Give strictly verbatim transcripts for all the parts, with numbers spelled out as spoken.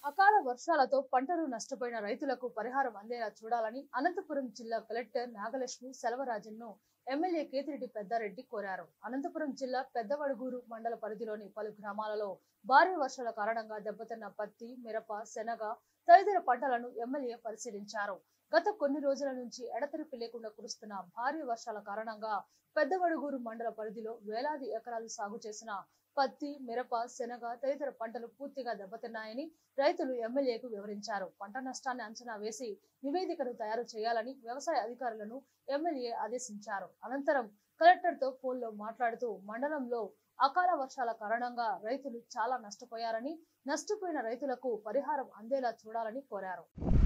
అకాల వర్షాలతో పంటలు నష్టపోయిన రైతులకు పరిహారం అందేలా చూడాలని అనంతపురం జిల్లా కలెక్టర్ నాగలక్ష్మి సెల్వరాజన్ను ఎమ్మెల్యే కేతిరెడ్డి పెద్దారెడ్డి కోరారు. అనంతపురం జిల్లా పెద్దవడుగూరు మండల పరిధిలోని పలు గ్రామాలలో భారీ వర్షాల కారణంగా దెబ్బతిన్న పత్తి, మిరప, శనగ తదితర పంటలను ఎమ్మెల్యే పరిశీలించారు. గత కొన్ని రోజుల నుంచి ఎడతెరిపి లేకుండా కురుస్తున్న భారీ వర్షాల కారణంగా పెద్దవడుగూరు మండల పరిధిలో వేలాది ఎకరాలు సాగు చేసిన పత్తి, మిరప, శనగ తదితర పంటలు పూర్తిగా దెబ్బతిన్నాయని రైతులు ఎమ్మెల్యేకు వివరించారు. పంట నష్టాన్ని అంచనా వేసి నివేదికను తయారు చేయాలని వ్యవసాయ అధికారులను ఎమ్మెల్యే ఆదేశించారు. అనంతరం కలెక్టర్ తో ఫోన్లో మాట్లాడుతూ మండలంలో అకాల వర్షాల కారణంగా రైతులు చాలా నష్టపోయారని, నష్టపోయిన రైతులకు పరిహారం అందేలా చూడాలని కోరారు.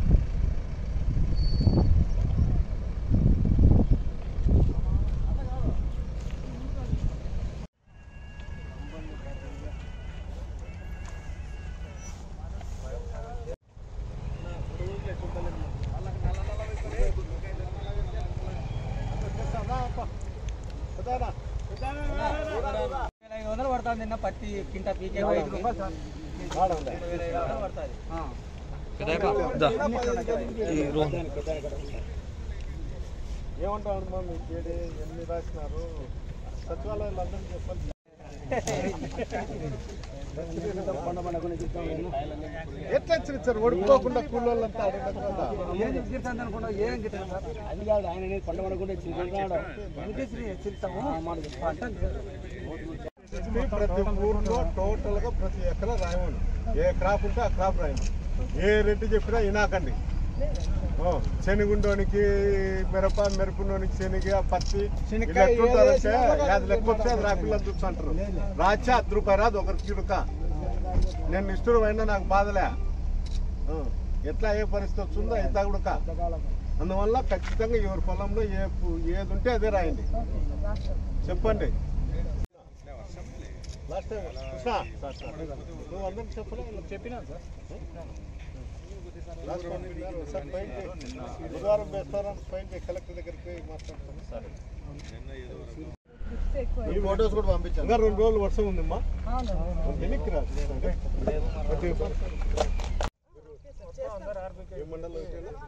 వందలు పడుతుంది నిన్న పత్తి కింట పీకే ఏమంటావు మీ కేడీ ఎన్ని రాసినారు సచివాలయాలు అందరినీ చెప్పాలి. ఎట్లా ఇచ్చారు ఒడుకోకుండా కూలోళ్ళంతా అనుకుంటా ఏం అది కాదు ఆయన పండ పడకుండా ప్రతి ఊర్లో టోటల్ గా ప్రతి ఎకరా రాయమను. ఏ క్రాప్ ఉంటే ఆ క్రాప్ రాయమను. ఏ రేటు చెప్పినా వినాకండి. శనిగుండోనికి మిరప, మిరపలోనికి శనిగ, పత్తి ఎట్లుంటారంటే అది లెక్క వస్తే అది రాపిల్లని చూస్తుంటారు. రాచా అర్ధ రూపాయి రాదు ఒకరికి చిరుక. నేను నిష్ఠురమైనా నాకు బాధలే. ఎట్లా ఏ పరిస్థితి వస్తుందో ఇంత కూడా. అందువల్ల ఖచ్చితంగా ఎవరి పొలంలో ఏ ఏది ఉంటే అదే రాయండి. చెప్పండి. లాస్ట్ టైం నువ్వు అందరికి చెప్పలే చెప్పినా సార్ బుధవారం బేస్తారం పైన కలెక్టర్ దగ్గరికి పోయి మాట్లాడుతాను. ఈ ఫోటోస్ కూడా పంపించాను. ఇంకా రెండు రోజులు వర్షం ఉందమ్మా. వెనక్కి రా. ఏ మండలం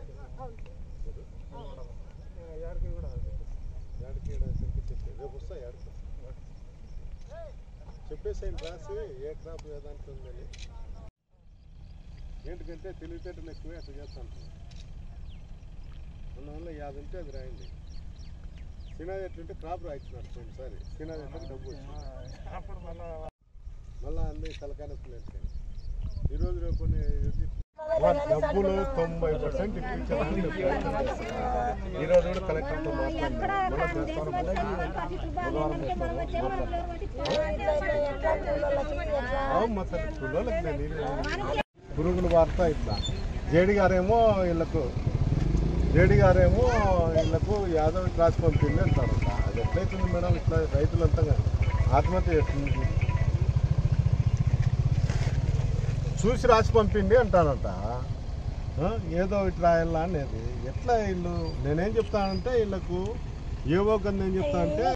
యాడికి కూడా యాడికి రేపు వస్తా యాడికి చెప్పేసి రాసి ఏ క్రాప్ ఏదాంట్లో ఉందని. ఏంటికంటే తెలివితేటలు ఎక్కువే అట్లా చేస్తాను. అందువల్ల యాది ఉంటే అది రాయండి. సినాది ఎట్లుంటే క్రాప్ రాయించినాడు పోయినసారి. సినాది ఎట్లా డబ్బు వచ్చింది మళ్ళీ అన్ని తలకానొప్పులు వెళ్తాయి. ఈరోజు రేపు డబ్బులు తొంభై పర్సెంట్ ఇప్పించాలని ఈరోజు కూడా కలెక్టర్తో మాట్లాడినారు. మళ్ళీ సార్ పిల్లలకి నేను పురుగుల వార్త ఇట్లా జేడి గారేమో వీళ్ళకు జేడి గారేమో వీళ్ళకు యాదవ్ రాసి పంపింది అంటారంట. అది ఎట్లయితుంది మేడం? ఇట్లా రైతులంతా ఆత్మహత్య చేస్తుంది. చూసి రాసి పంపిండి అంటారంట. ఏదో ఇట్లా రాయాలా అనేది ఎట్లా వీళ్ళు. నేనేం చెప్తానంటే వీళ్ళకు ఏవో కొంత ఏం చెప్తానంటే